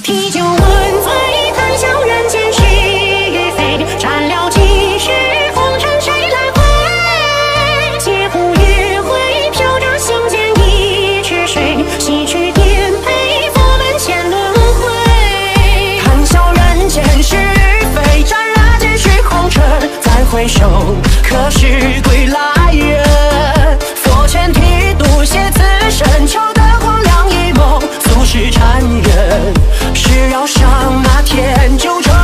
提酒问醉，谈笑人间是与非。斩了几许红尘谁来回？嗟乎余晖，飘着心间一曲水。洗去颠沛，佛门前轮回。谈笑人间是与非，斩了几许红尘再回首，可是归来人？佛前提督写此生，求得黄粱一梦，俗世缠人，是要上那天九州。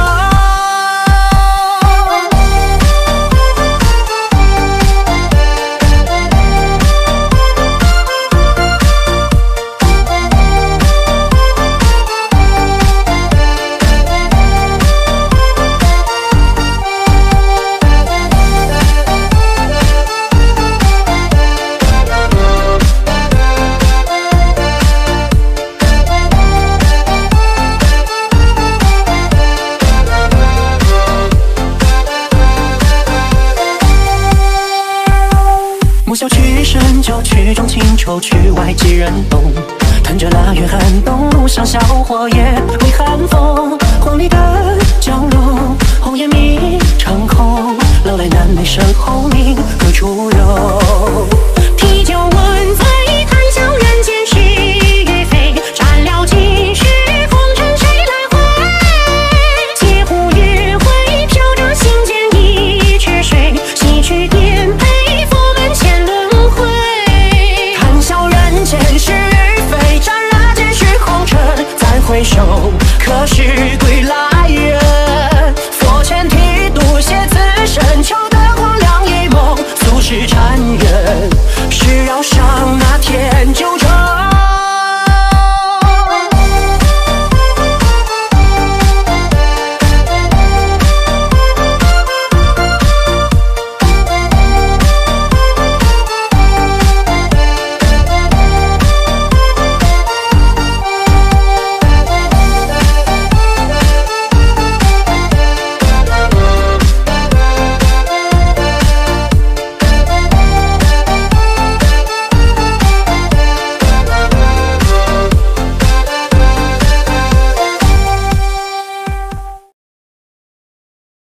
莫笑曲深就曲中情愁，曲外几人懂。叹着腊月寒冬，路上小火也为寒风。黄鹂的角落，红颜迷长空。老来难为身后名，何处有？提酒问醉，谈笑人间是与非。斩了几许红尘谁来回？嗟乎余晖，飘着心间一曲水。洗去颠沛，佛门前轮回。谈笑人间是与非，斩了几许红尘再回首。